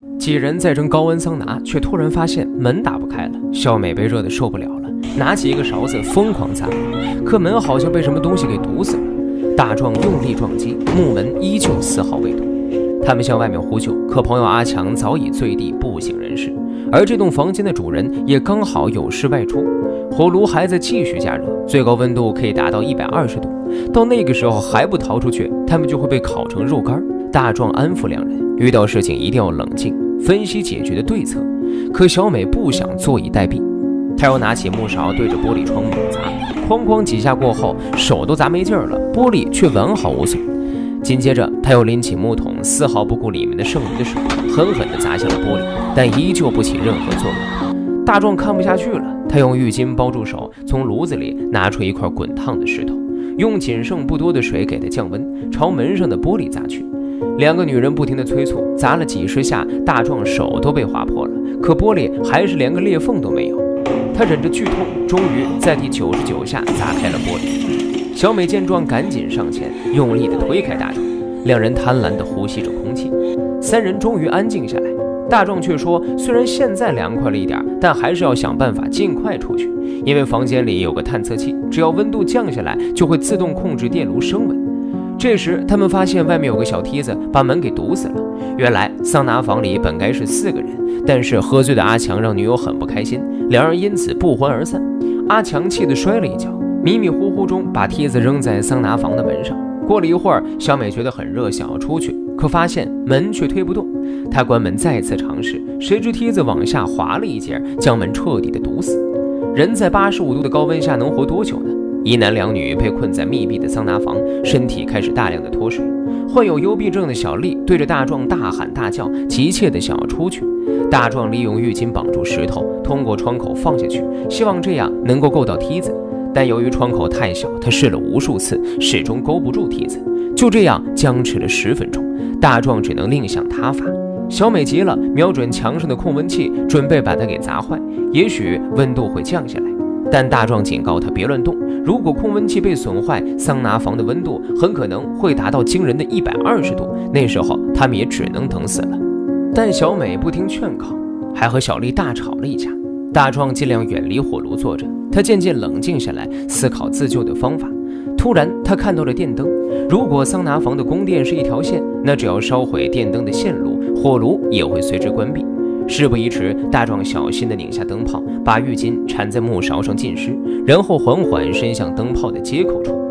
几人在蒸高温桑拿，却突然发现门打不开了。小美被热得受不了了，拿起一个勺子疯狂砸，可门好像被什么东西给堵死了。大壮用力撞击，木门依旧丝毫未动。他们向外面呼救，可朋友阿强早已醉地不省人事，而这栋房间的主人也刚好有事外出。火炉还在继续加热，最高温度可以达到120度。到那个时候还不逃出去，他们就会被烤成肉干。大壮安抚两人，遇到事情一定要冷静，分析解决的对策。可小美不想坐以待毙，她又拿起木勺对着玻璃窗猛砸，哐哐几下过后，手都砸没劲儿了，玻璃却完好无损。紧接着，她又拎起木桶，丝毫不顾里面的剩余的水，狠狠地砸向了玻璃，但依旧不起任何作用。大壮看不下去了，他用浴巾包住手，从炉子里拿出一块滚烫的石头，用仅剩不多的水给它降温，朝门上的玻璃砸去。两个女人不停地催促，砸了几十下，大壮手都被划破了，可玻璃还是连个裂缝都没有。他忍着剧痛，终于在第99下砸开了玻璃。小美见状，赶紧上前，用力地推开大壮，两人贪婪地呼吸着空气。三人终于安静下来。大壮却说，虽然现在凉快了一点，但还是要想办法尽快出去，因为房间里有个探测器，只要温度降下来，就会自动控制电炉升温。这时他们发现外面有个小梯子把门给堵死了。原来桑拿房里本该是4个人，但是喝醉的阿强让女友很不开心，两人因此不欢而散。阿强气得摔了一跤，迷迷糊糊中把梯子扔在桑拿房的门上。过了一会儿，小美觉得很热，想要出去，可发现门却推不动。她关门再次尝试，谁知梯子往下滑了一截，将门彻底的堵死。人在85度的高温下能活多久呢？一男两女被困在密闭的桑拿房，身体开始大量的脱水。患有幽闭症的小丽对着大壮大喊大叫，急切地想要出去。大壮利用浴巾绑住石头，通过窗口放下去，希望这样能够够到梯子。但由于窗口太小，他试了无数次，始终勾不住梯子。就这样僵持了10分钟，大壮只能另想他法。小美急了，瞄准墙上的控温器，准备把它给砸坏，也许温度会降下来。但大壮警告他别乱动，如果控温器被损坏，桑拿房的温度很可能会达到惊人的120度，那时候他们也只能等死了。但小美不听劝告，还和小丽大吵了一架。大壮尽量远离火炉坐着，他渐渐冷静下来，思考自救的方法。突然他看到了电灯，如果桑拿房的供电是一条线，那只要烧毁电灯的线路，火炉也会随之关闭。事不宜迟，大壮小心地拧下灯泡，把浴巾缠在木勺上浸湿，然后缓缓伸向灯泡的接口处。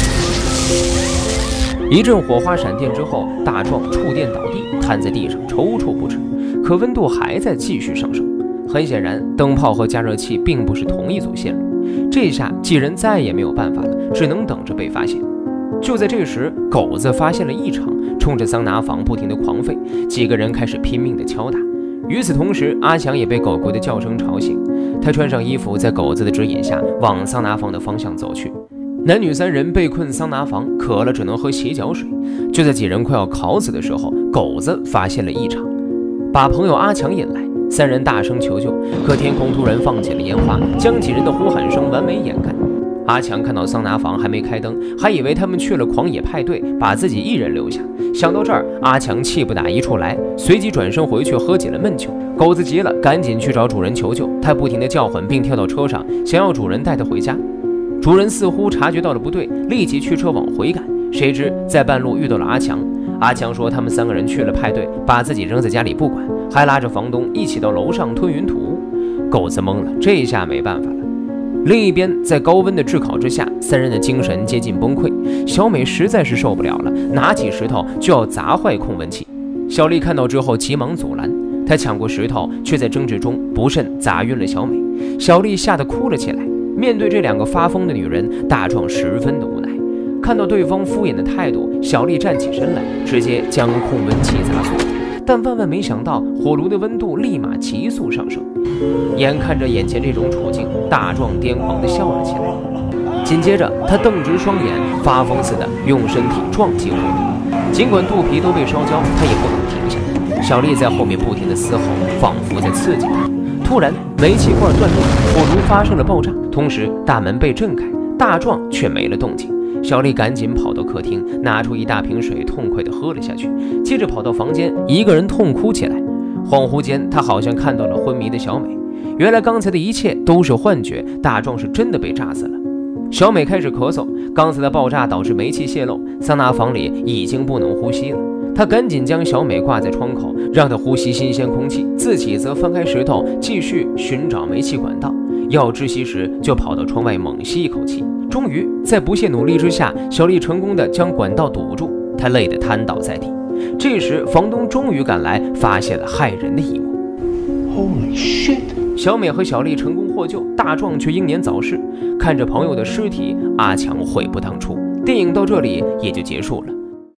一阵火花闪电之后，大壮触电倒地，瘫在地上抽搐不止，可温度还在继续上升。很显然，灯泡和加热器并不是同一组线路。这下几人再也没有办法了，只能等着被发现。就在这时，狗子发现了异常，冲着桑拿房不停地狂吠，几个人开始拼命地敲打。与此同时，阿强也被狗狗的叫声吵醒，他穿上衣服，在狗子的指引下往桑拿房的方向走去。男女3人被困桑拿房，渴了只能喝洗脚水。就在几人快要烤死的时候，狗子发现了异常，把朋友阿强引来。3人大声求救，可天空突然放起了烟花，将几人的呼喊声完美掩盖。阿强看到桑拿房还没开灯，还以为他们去了狂野派对，把自己一人留下。想到这儿，阿强气不打一处来，随即转身回去喝起了闷酒。狗子急了，赶紧去找主人求救，他不停地叫唤，并跳到车上，想要主人带他回家。主人似乎察觉到了不对，立即驱车往回赶。谁知在半路遇到了阿强。阿强说他们3个人去了派对，把自己扔在家里不管，还拉着房东一起到楼上吞云吐雾。狗子懵了，这下没办法了。另一边，在高温的炙烤之下，3人的精神接近崩溃。小美实在是受不了了，拿起石头就要砸坏控温器。小丽看到之后急忙阻拦，她抢过石头，却在争执中不慎砸晕了小美。小丽吓得哭了起来。面对这2个发疯的女人，大壮十分的无奈。看到对方敷衍的态度，小丽站起身来，直接将控温器砸碎。但万万没想到，火炉的温度立马急速上升。眼看着眼前这种处境，大壮癫狂地笑了起来。紧接着，他瞪直双眼，发疯似的用身体撞击火炉。尽管肚皮都被烧焦，他也不能停下。小丽在后面不停地嘶吼，仿佛在刺激他。突然，煤气罐断裂，火炉发生了爆炸，同时大门被震开，大壮却没了动静。小丽赶紧跑到客厅，拿出一大瓶水，痛快地喝了下去，接着跑到房间，一个人痛哭起来。 恍惚间，他好像看到了昏迷的小美。原来刚才的一切都是幻觉，大壮是真的被炸死了。小美开始咳嗽，刚才的爆炸导致煤气泄漏，桑拿房里已经不能呼吸了。他赶紧将小美挂在窗口，让她呼吸新鲜空气，自己则翻开石头继续寻找煤气管道。要窒息时，就跑到窗外猛吸一口气。终于在不懈努力之下，小丽成功地将管道堵住，她累得瘫倒在地。这时房东终于赶来，发现了骇人的一幕。 Holy shit！ 小美和小丽成功获救，大壮却英年早逝。看着朋友的尸体，阿强悔不当初。电影到这里也就结束了。